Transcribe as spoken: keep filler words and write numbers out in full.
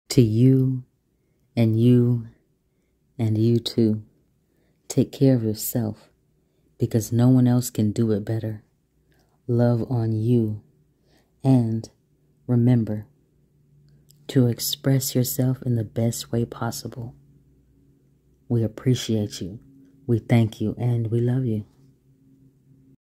to you and you and you too. Take care of yourself because no one else can do it better. Love on you. And remember to express yourself in the best way possible. We appreciate you. We thank you and we love you.